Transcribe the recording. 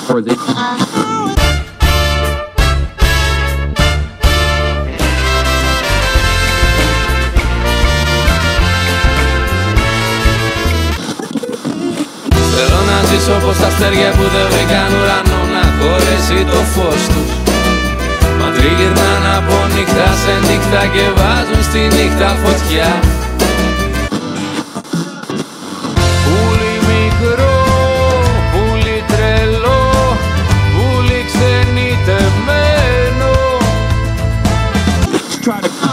Θέλω να ζήσω όπως τα αστέρια που δεν βρήκαν ουρανό να χωρέσει το φως τους. Μα τριγυρνάν από νύχτα σε νύχτα και βάζουν στη νύχτα φωτιά. Πουλί μικρό, πουλί τρελό, πουλί ξενιτεμένο.